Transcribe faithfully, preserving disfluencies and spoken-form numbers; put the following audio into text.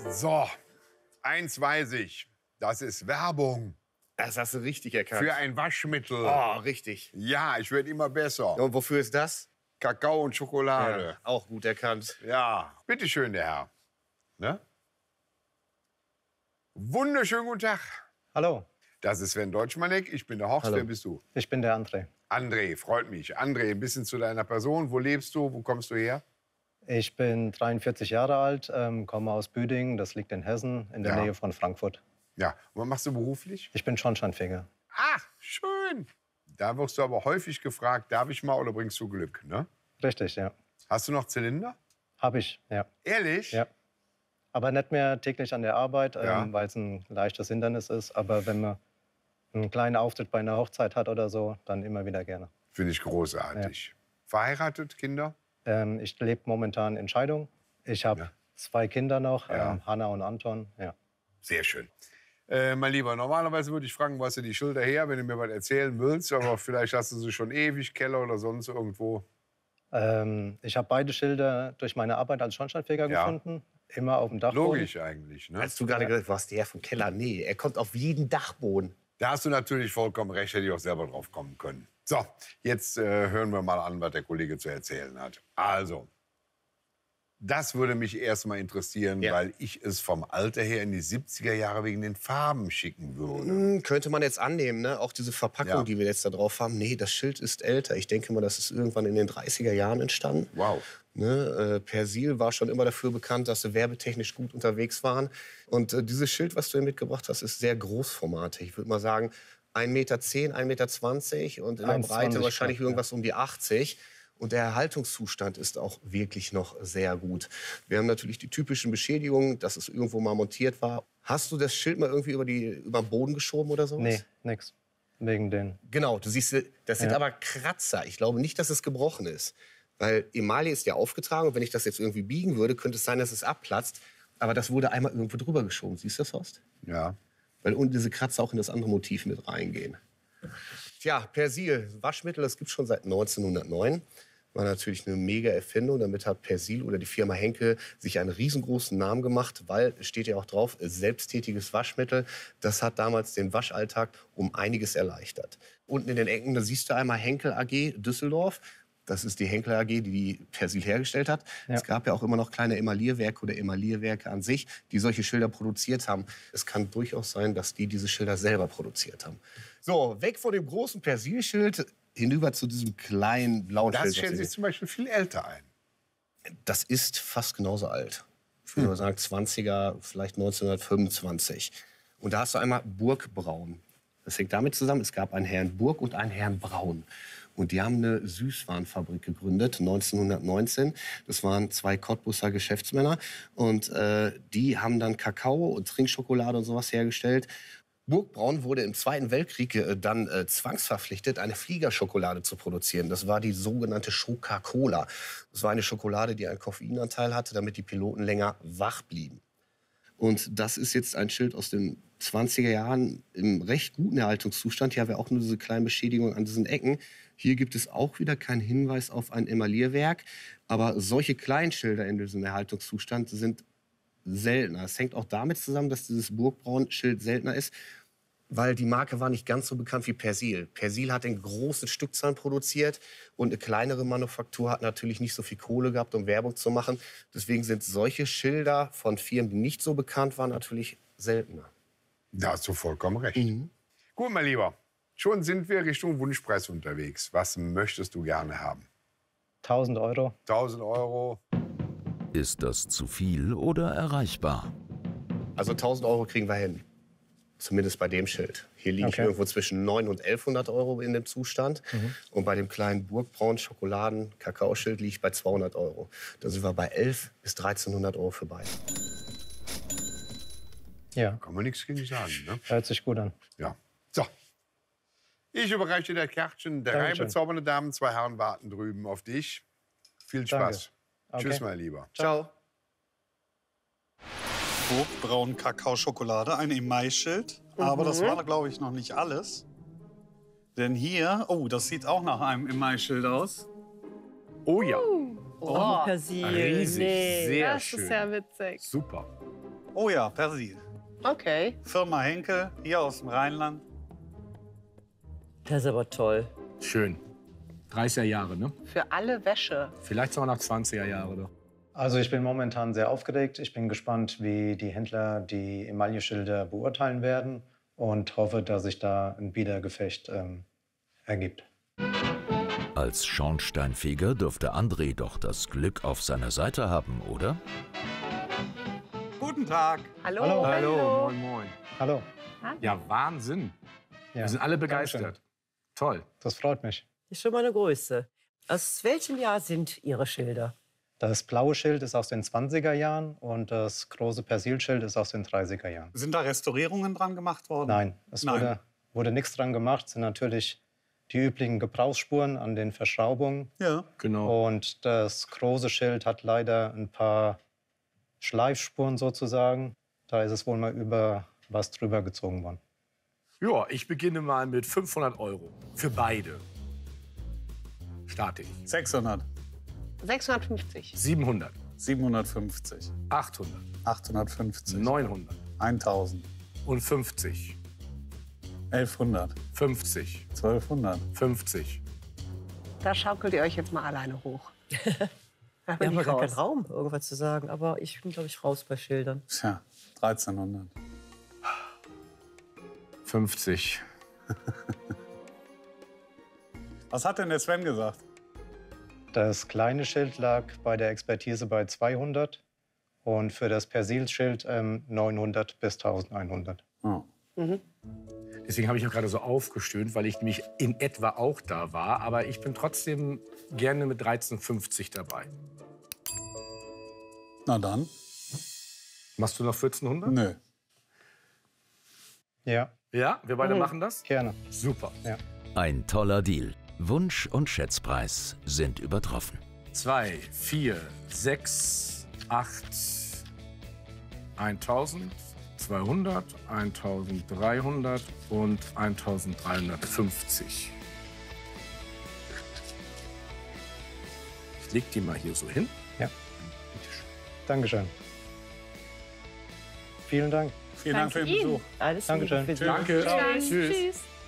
So, eins weiß ich. Das ist Werbung. Das hast du richtig erkannt. Für ein Waschmittel. Oh, richtig. Ja, ich werde immer besser. Und wofür ist das? Kakao und Schokolade. Ja, auch gut erkannt. Ja, bitteschön, der Herr. Ne? Wunderschönen guten Tag. Hallo, Das ist Sven Deutschmanek. Ich bin der Horst. Hallo. Wer bist du? ich bin der André. André, freut mich. André, ein bisschen zu deiner Person. Wo lebst du? Wo kommst du her? Ich bin dreiundvierzig Jahre alt, ähm, komme aus Büdingen, das liegt in Hessen, in der Ja. Nähe von Frankfurt. Ja, und was machst du beruflich? Ich bin Schornsteinfeger. Ach, schön. Da wirst du aber häufig gefragt, darf ich mal oder bringst du Glück, ne? Richtig, ja. Hast du noch Zylinder? Habe ich, ja. Ehrlich? ja. Aber nicht mehr täglich an der Arbeit, Ja. ähm, weil es ein leichtes Hindernis ist. Aber wenn man einen kleinen Auftritt bei einer Hochzeit hat oder so, dann immer wieder gerne. Finde ich großartig. Verheiratet, Kinder? Ähm, ich lebe momentan in Scheidung. Ich habe Ja. zwei Kinder noch, Ja. ähm, Hanna und Anton. Ja. Sehr schön. Äh, mein Lieber, normalerweise würde ich fragen, wo hast du die Schulter her, wenn du mir was erzählen willst. Aber vielleicht hast du sie schon ewig, Keller oder sonst irgendwo. Ähm, ich habe beide Schilder durch meine Arbeit als Schornsteinfeger Ja. gefunden. Immer auf dem Dachboden. Logisch eigentlich. Ne? Als du gerade gesagt hast, was der vom Keller? Nee, er kommt auf jeden Dachboden. Da hast du natürlich vollkommen recht, hätte ich auch selber drauf kommen können. So, jetzt äh, hören wir mal an, was der Kollege zu erzählen hat. Also, das würde mich erstmal interessieren, Ja. weil ich es vom Alter her in die siebziger Jahre wegen den Farben schicken würde. Hm, könnte man jetzt annehmen, ne? Auch diese Verpackung, Ja. die wir jetzt da drauf haben. Nee, das Schild ist älter. Ich denke mal, das ist irgendwann in den dreißiger Jahren entstanden. Wow. Ne, äh, Persil war schon immer dafür bekannt, dass sie werbetechnisch gut unterwegs waren. Und äh, dieses Schild, was du hier mitgebracht hast, ist sehr großformatig. Ich würde mal sagen, ein Meter zehn, ein Meter zwanzig und in der eins Breite zwanzig wahrscheinlich knapp, ja. irgendwas um die achtzig. Und der Erhaltungszustand ist auch wirklich noch sehr gut. Wir haben natürlich die typischen Beschädigungen, dass es irgendwo mal montiert war. Hast du das Schild mal irgendwie über, die, über den Boden geschoben oder sowas? Nee, nix. Wegen den. Genau, du siehst, das sind Ja. aber Kratzer. Ich glaube nicht, dass es gebrochen ist. Weil Emaille ist ja aufgetragen und wenn ich das jetzt irgendwie biegen würde, könnte es sein, dass es abplatzt. Aber das wurde einmal irgendwo drüber geschoben. Siehst du das, Horst? Ja. Weil unten diese Kratzer auch in das andere Motiv mit reingehen. Tja, Persil, Waschmittel, das gibt es schon seit neunzehnhundertneun. War natürlich eine mega Erfindung. Damit hat Persil oder die Firma Henkel sich einen riesengroßen Namen gemacht, weil, es steht ja auch drauf, selbsttätiges Waschmittel. Das hat damals den Waschalltag um einiges erleichtert. Unten in den Ecken, da siehst du einmal Henkel A G Düsseldorf. Das ist die Henkel A G, die die Persil hergestellt hat. Ja. Es gab ja auch immer noch kleine Emaillierwerke oder Emaillierwerke an sich, die solche Schilder produziert haben. Es kann durchaus sein, dass die diese Schilder selber produziert haben. So, weg von dem großen Persilschild, hinüber zu diesem kleinen blauen Das Schild. was stellt ihr sich seht. zum Beispiel viel älter ein. Das ist fast genauso alt. Ich würde mal sagen zwanziger, vielleicht neunzehnhundertfünfundzwanzig. Und da hast du einmal Burgbraun. Das hängt damit zusammen, es gab einen Herrn Burg und einen Herrn Braun. Und die haben eine Süßwarenfabrik gegründet, neunzehnhundertneunzehn. Das waren zwei Cottbusser Geschäftsmänner. Und äh, die haben dann Kakao und Trinkschokolade und sowas hergestellt. Burgbraun wurde im Zweiten Weltkrieg äh, dann äh, zwangsverpflichtet, eine Fliegerschokolade zu produzieren. Das war die sogenannte Schoka-Cola. Das war eine Schokolade, die einen Koffeinanteil hatte, damit die Piloten länger wach blieben. Und das ist jetzt ein Schild aus den zwanziger Jahren im recht guten Erhaltungszustand. Hier haben wir auch nur diese kleinen Beschädigungen an diesen Ecken. Hier gibt es auch wieder keinen Hinweis auf ein Emaillierwerk. Aber solche Kleinschilder in diesem Erhaltungszustand sind seltener. Es hängt auch damit zusammen, dass dieses Burgbraun-Schild seltener ist, weil die Marke war nicht ganz so bekannt wie Persil. Persil hat in großen Stückzahlen produziert und eine kleinere Manufaktur hat natürlich nicht so viel Kohle gehabt, um Werbung zu machen. Deswegen sind solche Schilder von Firmen, die nicht so bekannt waren, natürlich seltener. Da hast du vollkommen recht. Gut, mein Lieber. Schon sind wir Richtung Wunschpreis unterwegs. Was möchtest du gerne haben? tausend Euro. tausend Euro. Ist das zu viel oder erreichbar? Also tausend Euro kriegen wir hin. Zumindest bei dem Schild. Hier liege ich Okay. irgendwo zwischen neunhundert und elfhundert Euro in dem Zustand. Und bei dem kleinen Burgbraun Schokoladen Kakaoschild liege ich bei zweihundert Euro. Da sind wir bei elf bis dreizehnhundert Euro für beide. Ja, Kann man nichts gegen sagen, ne? hört sich gut an. Ja. So. Ich überreiche dir das Kärtchen. Drei Dankeschön. bezaubernde Damen, zwei Herren warten drüben auf dich. Viel Spaß. Okay. Tschüss, mein Lieber. Ciao. Burgbraun Kakao-Schokolade, ein Emaille-Schild. Aber das war, glaube ich, noch nicht alles. Denn hier, oh, das sieht auch nach einem Emaille-Schild aus. Oh ja. Oh, Persil. riesig, Nee, sehr das schön. ist ja witzig. Super. Oh ja, Persil. Okay. Firma Henkel, hier aus dem Rheinland. Das ist aber toll. Schön. dreißiger Jahre, ne? Für alle Wäsche. Vielleicht sogar noch zwanziger Jahre, oder? Also ich bin momentan sehr aufgeregt. Ich bin gespannt, wie die Händler die Emailleschilder beurteilen werden und hoffe, dass sich da ein Biedergefecht ähm, ergibt. Als Schornsteinfeger dürfte André doch das Glück auf seiner Seite haben, oder? Guten Tag. Hallo. Hallo. Hallo, moin, moin. Hallo. Ja, Wahnsinn. Ja, Wir sind alle begeistert. Dankeschön. Toll. Das freut mich. Ist schon mal eine Größe. Aus welchem Jahr sind Ihre Schilder? Das blaue Schild ist aus den zwanziger Jahren und das große Persilschild ist aus den dreißiger Jahren. Sind da Restaurierungen dran gemacht worden? Nein, es Nein. wurde, wurde nichts dran gemacht. Es sind natürlich die üblichen Gebrauchsspuren an den Verschraubungen. Ja. Genau. Und das große Schild hat leider ein paar Schleifspuren sozusagen. Da ist es wohl mal über was drüber gezogen worden. Ja, ich beginne mal mit fünfhundert Euro. Für beide. Starte ich. sechshundert. sechshundertfünfzig. siebenhundert. siebenhundertfünfzig. achthundert. achthundertfünfzig. neunhundert. eintausend. Und fünfzig. elfhundert. fünfzig. zwölfhundert. fünfzig. Da schaukelt ihr euch jetzt mal alleine hoch. Da Wir bin haben ich gar keinen raus. Raum, irgendwas zu sagen. Aber ich bin, glaube ich, raus bei Schildern. Tja, dreizehnhundert. fünfzig. Was hat denn der Sven gesagt? Das kleine Schild lag bei der Expertise bei zweihundert und für das Persilschild ähm, neunhundert bis eintausendeinhundert. Oh. Deswegen habe ich auch gerade so aufgestöhnt, weil ich nämlich in etwa auch da war. Aber ich bin trotzdem gerne mit dreizehn fünfzig dabei. Na dann. Machst du noch vierzehnhundert? Nö. Ja, Ja, wir beide machen das? gerne. Super. Ein toller Deal. Wunsch und Schätzpreis sind übertroffen. Zwei, vier, sechs, acht, eintausend, zweihundert, eintausenddreihundert und eintausenddreihundertfünfzig. Ich leg die mal hier so hin. Ja. Dankeschön. Vielen Dank. Vielen Dank für den Ihnen. Besuch. Alles Dankeschön. Liebe für Sie. Danke. Dann. Tschüss. Tschüss.